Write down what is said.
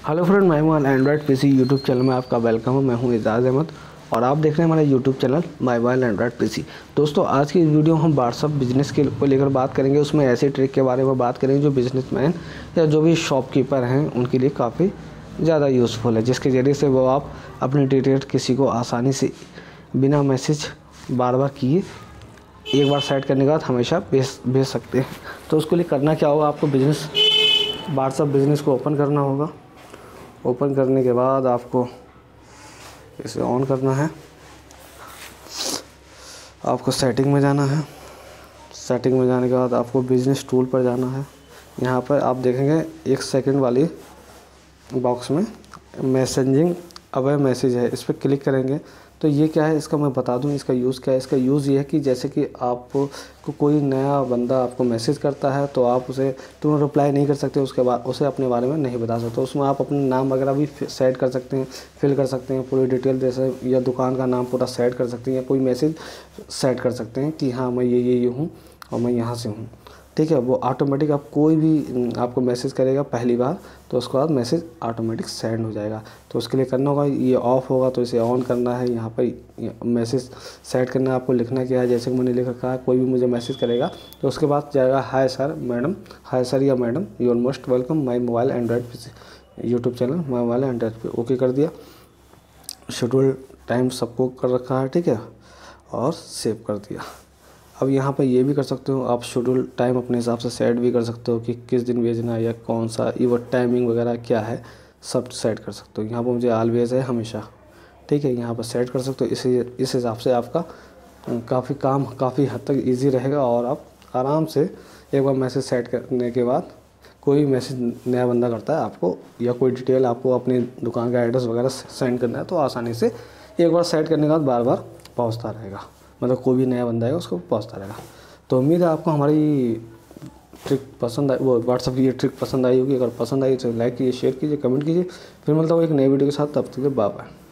Hello friend, मैं हूं Android PC YouTube channel में आपका वेलकम है। मैं हूं एजाज़ अहमद और आप देख रहे हैं हमारा YouTube channel my mobile Android PC. दोस्तों, आज की वीडियो हम व्हाट्सअप बिजनेस के को लेकर बात करेंगे। उसमें ऐसे ट्रिक के बारे में बात करेंगे जो बिजनेसमैन या जो भी शॉपकीपर हैं उनके लिए काफ़ी ज़्यादा यूज़फुल है, जिसके ज़रिए से वो आप अपनी डिटेल किसी को आसानी से बिना मैसेज बार बार किए एक बार सेट करने के बाद हमेशा भेज सकते हैं। तो उसके लिए करना क्या होगा, आपको व्हाट्सअप बिजनेस को ओपन करना होगा। ओपन करने के बाद आपको इसे ऑन करना है। आपको सेटिंग में जाना है। सेटिंग में जाने के बाद आपको बिजनेस टूल पर जाना है। यहाँ पर आप देखेंगे 1 सेकंड वाली बॉक्स में मैसेजिंग अवे मैसेज है, इस पर क्लिक करेंगे तो ये क्या है इसका मैं बता दूं। इसका यूज़ क्या है। इसका यूज़ ये है कि जैसे कि आपको कोई नया बंदा आपको मैसेज करता है तो आप उसे तुरंत रिप्लाई नहीं कर सकते, उसके बाद उसे अपने बारे में नहीं बता सकते। उसमें आप अपना नाम वगैरह भी सेट कर सकते हैं, फिल कर सकते हैं, पूरी डिटेल जैसे या दुकान का नाम पूरा सेट कर सकते हैं, या कोई मैसेज सेट कर सकते हैं कि हाँ मैं ये हूँ और मैं यहाँ से हूँ। ठीक है, वो ऑटोमेटिक आप कोई भी आपको मैसेज करेगा पहली बार तो उसके बाद मैसेज ऑटोमेटिक सेंड हो जाएगा। तो उसके लिए करना होगा, ये ऑफ होगा तो इसे ऑन करना है। यहाँ पर मैसेज सेट करना है, आपको लिखना क्या है। जैसे कि मैंने लिख रखा है, कोई भी मुझे मैसेज करेगा तो उसके बाद जाएगा hi sir madam, hi sir या madam, you are most welcome my mobile Android PC YouTube channel my mobile Android पे। ओके कर दिया। शेड्यूल टाइम सबको कर रखा है, ठीक है, और सेव कर दिया। अब यहाँ पर ये भी कर सकते हो आप, शेड्यूल टाइम अपने हिसाब से सेट भी कर सकते हो कि किस दिन भेजना है या कौन सा इवन टाइमिंग वगैरह क्या है, सब सेट कर सकते हो। यहाँ पर मुझे ऑलवेज है, हमेशा, ठीक है, यहाँ पर सेट कर सकते हो। इस हिसाब से आपका काफ़ी हद तक इजी रहेगा और आप आराम से एक बार मैसेज सेट करने के बाद कोई मैसेज नया बंदा करता है आपको या कोई डिटेल आपको अपनी दुकान का एड्रेस वगैरह सेंड करना है तो आसानी से एक बार सेट करने के बाद बार बार पहुँचता रहेगा, मतलब कोई भी नया बंदा है उसको पहुंचता रहेगा। तो उम्मीद है आपको हमारी ट्रिक पसंद आई, वो व्हाट्सअप की ये ट्रिक पसंद आई होगी। अगर पसंद आई तो लाइक कीजिए, शेयर कीजिए, कमेंट कीजिए। फिर मिलता हूँ एक नई वीडियो के साथ, तब तक बाय बाय।